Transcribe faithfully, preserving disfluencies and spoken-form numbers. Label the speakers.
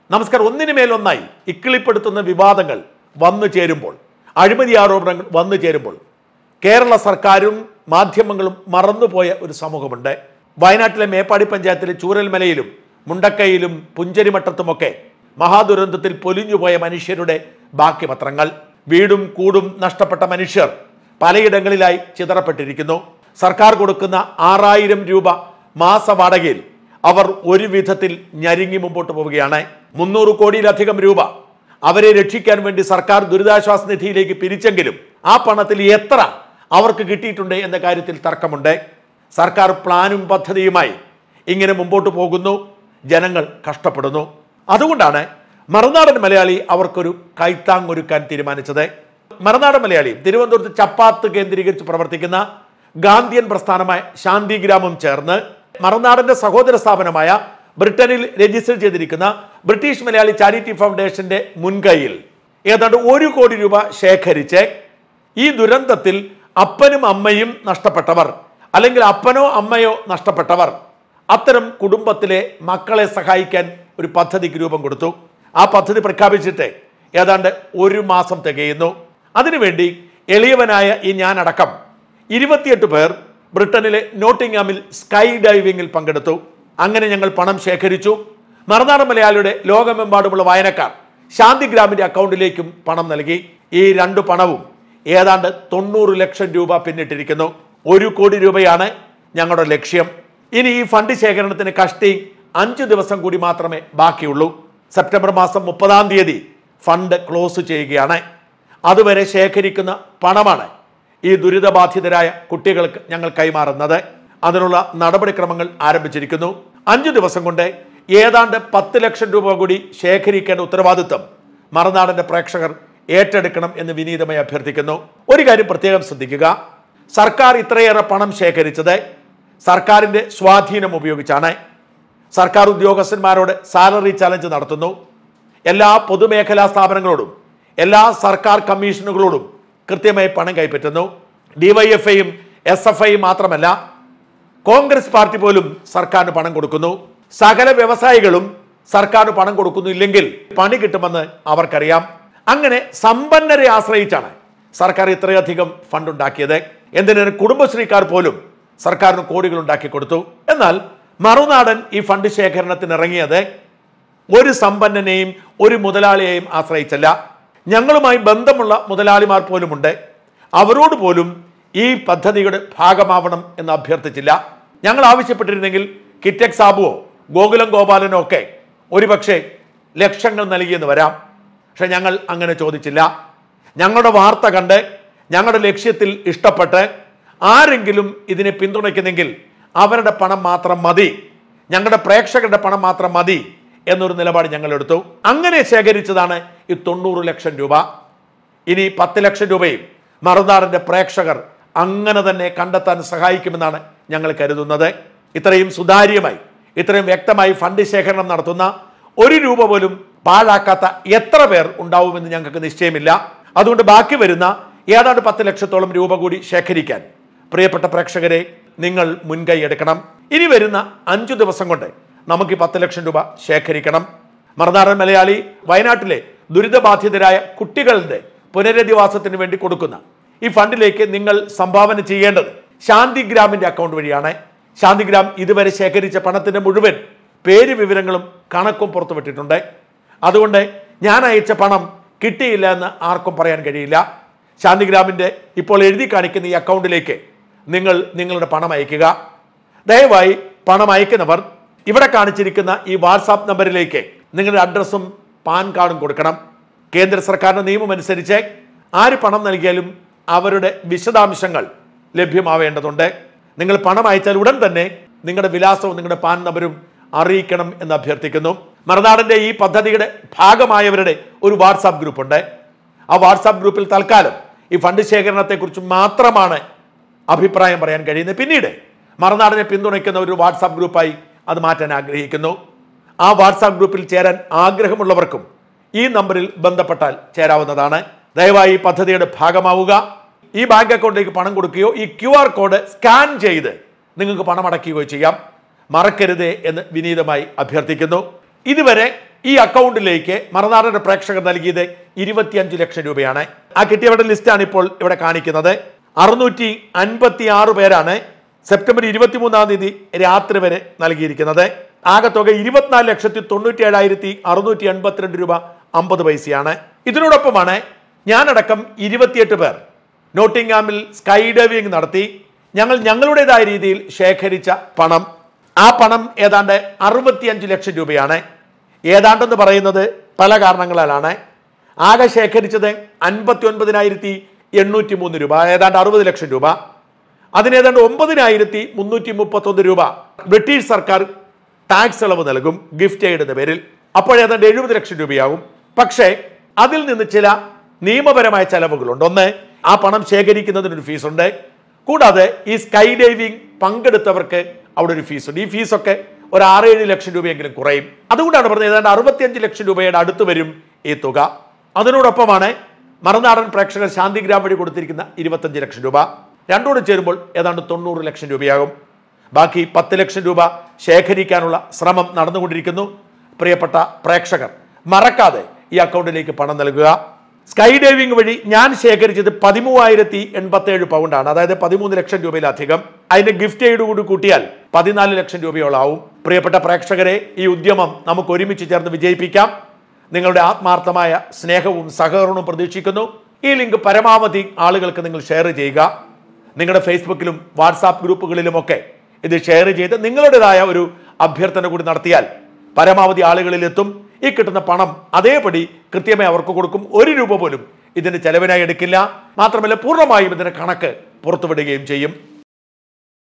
Speaker 1: നമസ്കാരം. ഒന്നിനു മേലൊന്നായി ഇക്കിളിപ്പെടുത്തുന്ന വിവാദങ്ങൾ വന്നു ചേരുമ്പോൾ, അഴിമതി ആരോപണങ്ങൾ വന്നു ചേരുമ്പോൾ കേരള സർക്കാരും മാധ്യമങ്ങളും മറന്നുപോയ ഒരു സമൂഹമുണ്ട്. വയനാട്ടിലെ മേപ്പാടി പഞ്ചായത്തിലെ ചൂരൽമലയിലും മുണ്ടക്കയിലും പുഞ്ചരിമട്ടത്തുമൊക്കെ മഹാദുരന്തത്തിൽ പൊലിഞ്ഞുപോയ മനുഷ്യരുടെ ബാക്കി പത്രങ്ങൾ. വീടും കൂടും നഷ്ടപ്പെട്ട മനുഷ്യർ പലയിടങ്ങളിലായി ചിതറപ്പെട്ടിരിക്കുന്നു. സർക്കാർ കൊടുക്കുന്ന ആറായിരം രൂപ മാസ വാടകയിൽ അവർ ഒരു വിധത്തിൽ ഞെരുങ്ങി മുമ്പോട്ട് പോവുകയാണ്. മുന്നൂറ് കോടിയിലധികം രൂപ അവരെ രക്ഷിക്കാൻ വേണ്ടി സർക്കാർ ദുരിതാശ്വാസ നിധിയിലേക്ക് പിരിച്ചെങ്കിലും ആ പണത്തിൽ എത്ര അവർക്ക് കിട്ടിയിട്ടുണ്ട് എന്ന കാര്യത്തിൽ തർക്കമുണ്ട്. സർക്കാർ പ്ലാനും പദ്ധതിയുമായി ഇങ്ങനെ മുമ്പോട്ട് പോകുന്നു, ജനങ്ങൾ കഷ്ടപ്പെടുന്നു. അതുകൊണ്ടാണ് മറുനാടൻ മലയാളി അവർക്കൊരു കൈത്താങ്ങൊരുക്കാൻ തീരുമാനിച്ചത്. മറുനാടൻ മലയാളി തിരുവനന്തപുരത്ത് ചപ്പാത്ത് കേന്ദ്രീകരിച്ച് പ്രവർത്തിക്കുന്ന ഗാന്ധിയൻ പ്രസ്ഥാനമായ ശാന്തിഗ്രാമം ചേർന്ന് മറുനാടന്റെ സഹോദര സ്ഥാപനമായ ബ്രിട്ടനിൽ രജിസ്റ്റർ ചെയ്തിരിക്കുന്ന ബ്രിട്ടീഷ് മലയാളി ചാരിറ്റി ഫൗണ്ടേഷന്റെ മുൻകൈയിൽ ഏതാണ്ട് ഒരു കോടി രൂപ ശേഖരിച്ച് ഈ ദുരന്തത്തിൽ അപ്പനും അമ്മയും നഷ്ടപ്പെട്ടവർ, അല്ലെങ്കിൽ അപ്പനോ അമ്മയോ നഷ്ടപ്പെട്ടവർ, അത്തരം കുടുംബത്തിലെ മക്കളെ സഹായിക്കാൻ ഒരു പദ്ധതിക്ക് രൂപം കൊടുത്തു. ആ പദ്ധതി പ്രഖ്യാപിച്ചിട്ട് ഏതാണ്ട് ഒരു മാസം തികയുന്നു. അതിനുവേണ്ടി എളിയവനായ ഈ ഞാനടക്കം ഇരുപത്തിയെട്ട് പേർ ബ്രിട്ടനിലെ നോട്ടിംഗ്ഹാമിൽ സ്കൈ ഡൈവിംഗിൽ പങ്കെടുത്തു. അങ്ങനെ ഞങ്ങൾ പണം ശേഖരിച്ചു. മറുനാടൻ മലയാളിയുടെ ലോകമെമ്പാടുമുള്ള വായനക്കാർ ശാന്തിഗ്രാമിന്റെ അക്കൗണ്ടിലേക്കും പണം നൽകി. ഈ രണ്ടു പണവും ഏതാണ്ട് തൊണ്ണൂറ് ലക്ഷം രൂപ പിന്നിട്ടിരിക്കുന്നു. ഒരു കോടി രൂപയാണ് ഞങ്ങളുടെ ലക്ഷ്യം. ഇനി ഈ ഫണ്ട് ശേഖരണത്തിന് കഷ്ടി അഞ്ചു ദിവസം കൂടി മാത്രമേ ബാക്കിയുള്ളൂ. സെപ്റ്റംബർ മാസം മുപ്പതാം തീയതി ഫണ്ട് ക്ലോസ് ചെയ്യുകയാണ്. അതുവരെ ശേഖരിക്കുന്ന പണമാണ് ഈ ദുരിതബാധിതരായ കുട്ടികൾക്ക് ഞങ്ങൾ കൈമാറുന്നത്. അതിനുള്ള നടപടിക്രമങ്ങൾ ആരംഭിച്ചിരിക്കുന്നു. അഞ്ചു ദിവസം കൊണ്ട് ഏതാണ്ട് പത്ത് ലക്ഷം രൂപ കൂടി ശേഖരിക്കേണ്ട ഉത്തരവാദിത്വം മറുനാടന്റെ പ്രേക്ഷകർ ഏറ്റെടുക്കണം എന്ന് വിനീതമായി അഭ്യർത്ഥിക്കുന്നു. ഒരു കാര്യം പ്രത്യേകം ശ്രദ്ധിക്കുക. സർക്കാർ ഇത്രയേറെ പണം ശേഖരിച്ചത് സർക്കാരിന്റെ സ്വാധീനം ഉപയോഗിച്ചാണ്. സർക്കാർ ഉദ്യോഗസ്ഥന്മാരോട് സാലറി ചലഞ്ച് നടത്തുന്നു. എല്ലാ പൊതുമേഖലാ സ്ഥാപനങ്ങളോടും എല്ലാ സർക്കാർ കമ്മീഷനുകളോടും കൃത്യമായി പണം കൈപ്പറ്റുന്നു. ഡിവൈഎഫ്ഐയും എസ് എഫ് ഐയും മാത്രമല്ല, കോൺഗ്രസ് പാർട്ടി പോലും സർക്കാരിന് പണം കൊടുക്കുന്നു. സകല വ്യവസായികളും സർക്കാരിന് പണം കൊടുക്കുന്നു. ഇല്ലെങ്കിൽ പണി കിട്ടുമെന്ന് അവർക്കറിയാം. അങ്ങനെ സമ്പന്നരെ ആശ്രയിച്ചാണ് സർക്കാർ ഇത്രയധികം ഫണ്ട് ഉണ്ടാക്കിയത്. എന്തിനാണ് കുടുംബശ്രീക്കാർ പോലും സർക്കാരിന് കോടികൾ ഉണ്ടാക്കി കൊടുത്തു. എന്നാൽ മറുനാടൻ ഈ ഫണ്ട് ശേഖരണത്തിന് ഇറങ്ങിയത് ഒരു സമ്പന്നനെയും ഒരു മുതലാളിയെയും ആശ്രയിച്ചല്ല. ഞങ്ങളുമായി ബന്ധമുള്ള മുതലാളിമാർ പോലുമുണ്ട്. അവരോട് പോലും ഈ പദ്ധതിയുടെ ഭാഗമാവണം എന്ന് അഭ്യർത്ഥിച്ചില്ല. ഞങ്ങൾ ആവശ്യപ്പെട്ടിരുന്നെങ്കിൽ കിറ്റക് സാബുവോ ഗോകുലം ഗോപാലനോ ഒക്കെ ഒരുപക്ഷെ ലക്ഷങ്ങൾ നൽകിയെന്ന് വരാം. പക്ഷെ ഞങ്ങൾ അങ്ങനെ ചോദിച്ചില്ല. ഞങ്ങളുടെ വാർത്ത കണ്ട് ഞങ്ങളുടെ ലക്ഷ്യത്തിൽ ഇഷ്ടപ്പെട്ട് ആരെങ്കിലും ഇതിനെ പിന്തുണയ്ക്കുന്നെങ്കിൽ അവരുടെ പണം മാത്രം മതി, ഞങ്ങളുടെ പ്രേക്ഷകരുടെ പണം മാത്രം മതി എന്നൊരു നിലപാട് ഞങ്ങൾ എടുത്തു. അങ്ങനെ ശേഖരിച്ചതാണ് ഈ തൊണ്ണൂറ് ലക്ഷം രൂപ. ഇനി പത്ത് ലക്ഷം രൂപയും മറുനാടന്റെ പ്രേക്ഷകർ അങ്ങനെ തന്നെ കണ്ടെത്താൻ സഹായിക്കുമെന്നാണ് ഞങ്ങൾ കരുതുന്നത്. ഇത്രയും സുതാര്യമായി ഇത്രയും വ്യക്തമായി ഫണ്ട് ശേഖരണം നടത്തുന്ന, ഒരു രൂപ പോലും പാഴാക്കാത്ത എത്ര പേർ ഉണ്ടാവുമെന്ന് ഞങ്ങൾക്ക് നിശ്ചയമില്ല. അതുകൊണ്ട് ബാക്കി വരുന്ന ഏതാണ്ട് പത്ത് ലക്ഷത്തോളം രൂപ കൂടി ശേഖരിക്കാൻ പ്രിയപ്പെട്ട പ്രേക്ഷകരെ നിങ്ങൾ മുൻകൈ എടുക്കണം. ഇനി വരുന്ന അഞ്ചു ദിവസം കൊണ്ട് നമുക്ക് ഈ പത്ത് ലക്ഷം രൂപ ശേഖരിക്കണം. മറുനാടൻ മലയാളി വയനാട്ടിലെ ദുരിതബാധിതരായ കുട്ടികളുടെ പുനരധിവാസത്തിന് വേണ്ടി കൊടുക്കുന്ന ഈ ഫണ്ടിലേക്ക് നിങ്ങൾ സംഭാവന ചെയ്യേണ്ടത് ശാന്തിഗ്രാമിന്റെ അക്കൗണ്ട് വഴിയാണ്. ശാന്തിഗ്രാം ഇതുവരെ ശേഖരിച്ച പണത്തിന്റെ മുഴുവൻ പേര് വിവരങ്ങളും കണക്കും പുറത്തുവിട്ടിട്ടുണ്ട്. അതുകൊണ്ട് ഞാൻ അയച്ച പണം കിട്ടിയില്ല എന്ന് ആർക്കും പറയാൻ കഴിയില്ല. ശാന്തിഗ്രാമിന്റെ ഇപ്പോൾ എഴുതി കാണിക്കുന്ന ഈ അക്കൗണ്ടിലേക്ക് നിങ്ങൾ നിങ്ങളുടെ പണം അയക്കുക. ദയവായി പണം അയക്കുന്നവർ ഇവിടെ കാണിച്ചിരിക്കുന്ന ഈ വാട്സാപ്പ് നമ്പറിലേക്ക് നിങ്ങളുടെ അഡ്രസ്സും പാൻ കാർഡും കൊടുക്കണം. കേന്ദ്ര സർക്കാരിന്റെ നിയമം അനുസരിച്ച് ആര് പണം നൽകിയാലും അവരുടെ വിശദാംശങ്ങൾ ലഭ്യമാവേണ്ടതുണ്ട്. നിങ്ങൾ പണം അയച്ചാൽ ഉടൻ തന്നെ നിങ്ങളുടെ വിലാസവും നിങ്ങളുടെ പാൻ നമ്പരും അറിയിക്കണം എന്ന് അഭ്യർത്ഥിക്കുന്നു. മറുനാടന്റെ ഈ പദ്ധതിയുടെ ഭാഗമായവരുടെ ഒരു വാട്സാപ്പ് ഗ്രൂപ്പുണ്ട്. ആ വാട്സാപ്പ് ഗ്രൂപ്പിൽ തൽക്കാലം ഈ ഫണ്ട് ശേഖരണത്തെക്കുറിച്ച് മാത്രമാണ് അഭിപ്രായം പറയാൻ കഴിയുന്നത്. പിന്നീട് മറുനാടനെ പിന്തുണയ്ക്കുന്ന ഒരു വാട്സാപ്പ് ഗ്രൂപ്പായി അത് മാറ്റാൻ ആഗ്രഹിക്കുന്നു. ആ വാട്സാപ്പ് ഗ്രൂപ്പിൽ ചേരാൻ ആഗ്രഹമുള്ളവർക്കും ഈ നമ്പറിൽ ബന്ധപ്പെട്ടാൽ ചേരാവുന്നതാണ്. ദയവായി ഈ പദ്ധതിയുടെ ഭാഗമാവുക. ഈ ബാങ്ക് അക്കൗണ്ടിലേക്ക് പണം കൊടുക്കുകയോ ഈ ക്യു ആർ കോഡ് സ്കാൻ ചെയ്ത് നിങ്ങൾക്ക് പണം അടയ്ക്കുകയോ ചെയ്യാം. മറക്കരുത് എന്ന് വിനീതമായി അഭ്യർത്ഥിക്കുന്നു. ഇതുവരെ ഈ അക്കൗണ്ടിലേക്ക് മറുനാടൻ പ്രേക്ഷകർ നൽകിയത് ഇരുപത്തിയഞ്ച് ലക്ഷം രൂപയാണ്. ആ കിട്ടിയവരുടെ ലിസ്റ്റാണ് ഇപ്പോൾ ഇവിടെ കാണിക്കുന്നത്. അറുന്നൂറ്റി അൻപത്തി ആറ് പേരാണ് സെപ്റ്റംബർ ഇരുപത്തിമൂന്നാം തീയതി രാത്രി വരെ നൽകിയിരിക്കുന്നത്. ആകെ തുക ഇരുപത്തിനാല് ലക്ഷത്തി തൊണ്ണൂറ്റി ഏഴായിരത്തി അറുന്നൂറ്റി എൺപത്തിരണ്ട് രൂപ അമ്പത് പൈസയാണ്. ഇതിനോടൊപ്പമാണ് ഞാനടക്കം ഇരുപത്തിയെട്ട് പേർ നോട്ടിംഗ്ഹാമിൽ സ്കൈ ഡൈവിംഗ് നടത്തി ഞങ്ങൾ ഞങ്ങളുടേതായ രീതിയിൽ ശേഖരിച്ച പണം. ആ പണം ഏതാണ്ട് അറുപത്തിയഞ്ച് ലക്ഷം രൂപയാണ്. ഏതാണ്ടെന്ന് പറയുന്നത് പല കാരണങ്ങളാലാണ്. ആകെ ശേഖരിച്ചത് അൻപത്തി ഒൻപതിനായിരത്തി എണ്ണൂറ്റി മൂന്ന് രൂപ, ഏതാണ്ട് അറുപത് ലക്ഷം രൂപ. അതിനേതാണ്ട് ഒമ്പതിനായിരത്തി മുന്നൂറ്റി മുപ്പത്തൊന്ന് രൂപ ബ്രിട്ടീഷ് സർക്കാർ ടാക്സ് ഇളവ് നൽകും ഗിഫ്റ്റ് എയ്ഡ് എന്ന പേരിൽ. അപ്പോൾ ഏതാണ്ട് എഴുപത് ലക്ഷം രൂപയാകും. പക്ഷേ അതിൽ നിന്ന് ചില നിയമപരമായ ചെലവുകളുണ്ട്. ഒന്ന്, ആ പണം ശേഖരിക്കുന്നതിനൊരു ഫീസുണ്ട്. കൂടാതെ ഈ സ്കൈ ഡൈവിംഗ് പങ്കെടുത്തവർക്ക് അവിടെ ഒരു ഫീസുണ്ട്. ഈ ഫീസൊക്കെ ഒരു ആറേഴ് ലക്ഷം രൂപയെങ്കിലും കുറയും. അതുകൊണ്ടാണ് പറഞ്ഞത് ഏതാണ്ട് അറുപത്തിയഞ്ച് ലക്ഷം രൂപയുടെ അടുത്ത് വരും ഈ തുക. അതിനോടൊപ്പമാണ് മറുനാടൻ പ്രേക്ഷകർ ശാന്തിഗ്രാം വഴി കൊടുത്തിരിക്കുന്ന ഇരുപത്തഞ്ച് ലക്ഷം രൂപ. രണ്ടോട് ചേരുമ്പോൾ ഏതാണ്ട് തൊണ്ണൂറ് ലക്ഷം രൂപയാകും. ബാക്കി പത്ത് ലക്ഷം രൂപ ശേഖരിക്കാനുള്ള ശ്രമം നടന്നുകൊണ്ടിരിക്കുന്നു. പ്രിയപ്പെട്ട പ്രേക്ഷകർ, മറക്കാതെ ഈ അക്കൗണ്ടിലേക്ക് പണം നൽകുക. സ്കൈ ഡൈവിംഗ് വഴി ഞാൻ ശേഖരിച്ചത് പതിമൂവായിരത്തി എൺപത്തി ഏഴ് പൗണ്ടാണ്, അതായത് പതിമൂന്ന് ലക്ഷം രൂപയിലധികം. അതിന്റെ ഗിഫ്റ്റ് എയ്ഡ് കൂടി കൂട്ടിയാൽ പതിനാല് ലക്ഷം രൂപയോളാവും. പ്രിയപ്പെട്ട പ്രേക്ഷകരെ, ഈ ഉദ്യമം നമുക്ക് ഒരുമിച്ച് ചേർന്ന് വിജയിപ്പിക്കാം. നിങ്ങളുടെ ആത്മാർത്ഥമായ സ്നേഹവും സഹകരണവും പ്രതീക്ഷിക്കുന്നു. ഈ ലിങ്ക് പരമാവധി ആളുകൾക്ക് നിങ്ങൾ ഷെയർ ചെയ്യുക. നിങ്ങളുടെ ഫേസ്ബുക്കിലും വാട്സാപ്പ് ഗ്രൂപ്പുകളിലുമൊക്കെ ഇത് ഷെയർ ചെയ്ത് നിങ്ങളുടേതായ ഒരു അഭ്യർത്ഥന കൂടി നടത്തിയാൽ പരമാവധി ആളുകളിലെത്തും. ഈ കിട്ടുന്ന പണം അതേപടി കൃത്യമായി അവർക്ക് കൊടുക്കും. ഒരു രൂപ പോലും ഇതിന് ചെലവിനായി എടുക്കില്ല. മാത്രമല്ല പൂർണ്ണമായും ഇതിന്റെ കണക്ക് പുറത്തുവിടുകയും ചെയ്യും.